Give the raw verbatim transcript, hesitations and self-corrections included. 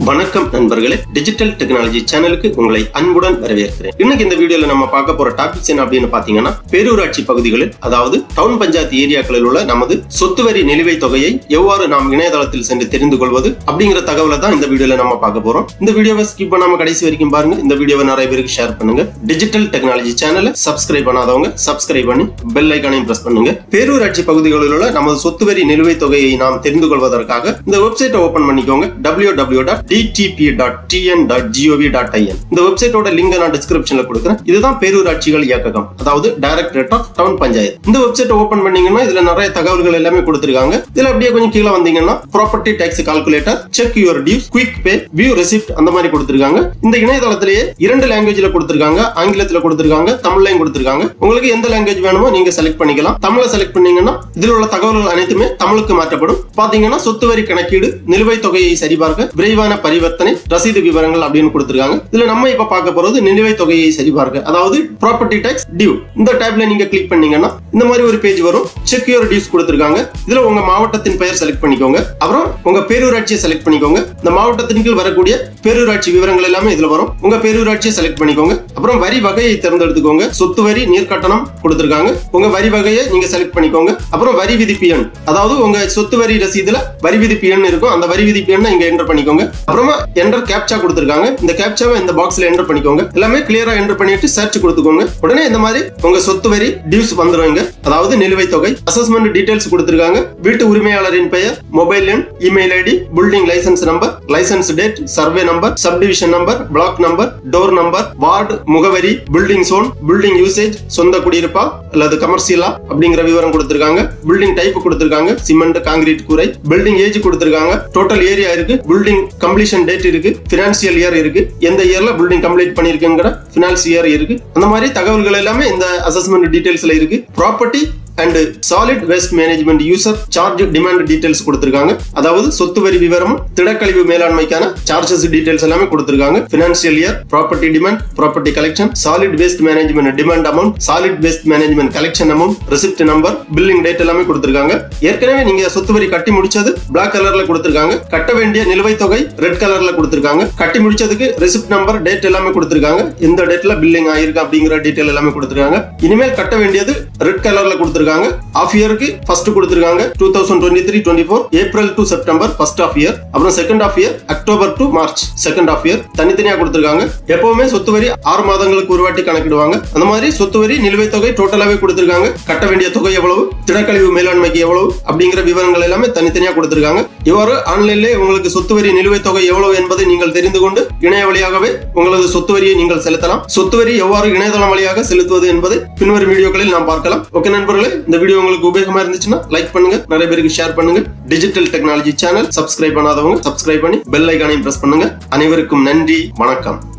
வணக்கம் நண்பர்களே, digital technology சேனலுக்கு உங்களை அன்புடன் வரவேற்கிறேன். இன்னைக்கு இந்த வீடியோல நம்ம பார்க்க போற டாபிக்ஸ் என்ன அப்படின்னு பாத்தீங்கன்னா, பேரூராட்சி பகுதிகளில் அதாவது டவுன் பஞ்சாயத்து ஏரியாக்களில் உள்ள நமது சொத்து வரி நிலுவைத் தொகையை எவ்வாறு நாம் இணையதளத்தில் சென்று தெரிந்து கொள்வது அப்படிங்கிற தகவலை தான் இந்த வீடியோல நம்ம பார்க்க போறோம். இந்த வீடியோவை ஸ்கிப் பண்ணாம கடைசி வரைக்கும் பாருங்க. இந்த வீடியோவை நிறைய பேருக்கு ஷேர் பண்ணுங்க. டிஜிட்டல் டெக்னாலஜி சேனலை சப்ஸ்கிரைப் பண்ணாதவங்க சப்ஸ்கிரைப் பண்ணி பெல் ஐகானையும் பிரஸ் பண்ணுங்க. பேரூராட்சி பகுதிகளில் உள்ள நமது சொத்து வரி நிலுவைத் தொகையை நாம் தெரிந்து கொள்வதற்காக இந்த வெப்சைட்டை ஓபன் பண்ணிக்கோங்க. W W dot T T P dot T N dot G O V dot I N. இந்த வெப்சைட்டோட லிங்க் நான் டிஸ்கிரிப்ஷன்ல கொடுக்கிறேன். இதுதான் பேரூராட்சிகள் இயக்ககம், அதாவது டைரக்டரேட் ஆஃப் டவுன் பஞ்சாயத்து. இந்த வெப்சைட்டை ஓபன் பண்ணீங்கன்னா இதுல நிறைய தகவல்கள் எல்லாமே கொடுத்திருக்காங்க. இதுல அப்படியே கொஞ்சம் கீழே வந்தீங்கன்னா property tax calculator, check your dues, quick pay, view receipt அந்த மாதிரி கொடுத்திருக்காங்க. இந்த இணையதளத்திலேயே இரண்டு லாங்குவேஜ்ல கொடுத்திருக்காங்க. ஆங்கிலத்துல கொடுத்திருக்காங்க, தமிழ்லையும் கொடுத்திருக்காங்க. உங்களுக்கு எந்த லாங்குவேஜ் வேணுமோ நீங்க செலக்ட் பண்ணிக்கலாம். தமிழை செலக்ட் பண்ணீங்கன்னா இதில் உள்ள தகவல்கள் அனைத்துமே தமிழுக்கு மாற்றப்படும். பாத்தீங்கன்னா சொத்து வரி கணக்கீடு, நிலுவைத் தொகையை சரிபார்க்க, விரைவான பரிவர்த்தனை, ரசீது விவரங்கள் அப்படின்னு கொடுத்திருக்காங்க. இதுல நம்ம இப்ப பார்க்க போறது நிலுவைத் தொகையை சரிபார்க்க, அதாவது ப்ராப்பர்ட்டி டாக்ஸ் டியூ. இந்த டேப்ல நீங்க கிளிக் பண்ணீங்கன்னா இந்த மாதிரி ஒரு பேஜ் வரும். செக் யுவர் டியூஸ் கொடுத்திருக்காங்க. இதுல உங்க மாவட்டத்தின் பெயர் செலக்ட் பண்ணிக்கோங்க. அப்புறம் உங்க பேரூராட்சியை செலக்ட் பண்ணிக்கோங்க. இந்த மாவட்டத்தின் கீழ் வரக்கூடிய பேரூராட்சி விவரங்கள் எல்லாமே இதுல வரும். உங்க பேரூராட்சியை செலக்ட் பண்ணிக்கோங்க. அப்புறம் வரி வகையை தேர்ந்தெடுத்துக்கோங்க. சொத்து வரி, நீர்க்கட்டணம் கொடுத்திருக்காங்க. உங்க வரி வகையை நீங்க செலக்ட் பண்ணிக்கோங்க. அப்புறம் வரி விதிப்பு எண், அதாவது உங்க சொத்து வரி ரசீதுல வரி விதிப்பு எண் இருக்கும். அந்த வரி விதிப்பு எண்ணை இங்க என்டர் பண்ணிக்கோங்க. அப்புறமா என்டர் கேப்சா கொடுத்திருக்காங்க. இந்த கேப்சாவை இந்த பாக்ஸ்ல என்டர் பண்ணிக்கோங்க. எல்லாமே கிளியரா என்டர் பண்ணிட்டு சர்ச் கொடுத்துக்கோங்க. உடனே இந்த மாதிரி உங்க சொத்து வரி டியூஸ் வந்துருவாங்க, அதாவது நிலுவைத் தொகை. அசஸ்மெண்ட் டீடைல்ஸ் கொடுத்திருக்காங்க. வீட்டு உரிமையாளரின் பெயர், மொபைல் எண், email ID, building license number, license date, survey number, subdivision number, block number, door number, ward, முகவரி, பில்டிங் சோன், பில்டிங் யூசேஜ், சொந்த குடியிருப்பா அல்லது கமர்ஷியலா அப்படிங்கிற விவரம் கொடுத்திருக்காங்க. பில்டிங் டைப் கொடுத்திருக்காங்க, சிமெண்ட், கான்கிரீட், கூரை. பில்டிங் ஏஜ் கொடுத்திருக்காங்க. டோட்டல் ஏரியா இருக்கு. பில்டிங் கம்ப்ளீஷன் டேட் இருக்கு. பினான்சியல் இயர் இருக்கு. எந்த இயர்ல பில்டிங் கம்ப்ளீட் பண்ணிருக்குங்கிற பினான்ஸ் இயர் இருக்கு. அந்த மாதிரி தகவல்கள் எல்லாமே இந்த அசஸ்மெண்ட் டீடைல்ஸ்ல இருக்கு. Property and solid waste management user charge demand details கொடுத்திருக்காங்க. அதாவது சொத்து வரி விவரமும் திடக்கழிவு மேலாண்மைக்கான சார்ஜஸ் டீடைல்ஸ் எல்லாமே கொடுத்திருக்காங்க. Financial year, property demand, property collection, solid waste management demand amount, solid waste management collection amount, receipt number, billing date எல்லாமே கொடுத்திருக்காங்க. ஏற்கனவே நீங்க சொத்து வரி கட்டி முடிச்சது பிளாக் கலர்ல கொடுத்திருக்காங்க. கட்ட வேண்டிய நிலுவைத் தொகை ரெட் கலர்ல கொடுத்திருக்காங்க. கட்டி முடிச்சதுக்கு ரெசிப்ட் நம்பர், டேட் எல்லாமே கொடுத்திருக்காங்க. எந்த டேட்ல பில்லிங் ஆயிருக்கு அப்படிங்கிற டீடைல் எல்லாமே கொடுத்திருக்காங்க. இனிமேல் கட்ட வேண்டியது ரெட் கலர்ல கொடுத்திருக்காங்க. ஆஃப் இயருக்கு ஃபர்ஸ்ட் கொடுத்திருக்காங்க two thousand twenty three twenty four April to September first half year. அப்புறம் second half year October to March second half year தனித்தனியா கொடுத்திருக்காங்க. எப்பவுமே சொத்து வரி ஆறு மாதங்களுக்கு ஒரு வாட்டி கணக்கிடுவாங்க. அந்த மாதிரி சொத்து வரி நிலுவைத் தொகை டோட்டலாவே கொடுத்திருக்காங்க. கட்ட வேண்டிய தொகை எவ்வளவு, திடக்கழிவு மேலாண்மைக்கு எவ்வளவு அப்படிங்கிற விவரங்கள் எல்லாமே தனித்தனியா கொடுத்திருக்காங்க. இவ்வாறு ஆன்லைன்ல உங்களுக்கு சொத்து வரி நிலுவைத் தொகை எவ்வளவு என்பதை நீங்கள் தெரிந்து கொண்டு இணைய வழியாகவே உங்களது சொத்து வரியை நீங்கள் செலுத்தலாம். சொத்து வரி எவ்வாறு இணையதளம் வழியாக செலுத்துவது என்பதை பின்வரும் வீடியோக்களில் நாம் பார்க்கலாம். ஓகே நண்பர்களே, இந்த வீடியோ உங்களுக்கு உபயோகமா இருந்துச்சுன்னா லைக் பண்ணுங்க, நிறைய பேருக்கு ஷேர் பண்ணுங்க. டிஜிட்டல் டெக்னாலஜி சேனல் சப்ஸ்கிரைப் பண்ணாதவங்க சப்ஸ்கிரைப் பண்ணி பெல் ஐகானையும் பிரஸ் பண்ணுங்க. அனைவருக்கும் நன்றி, வணக்கம்.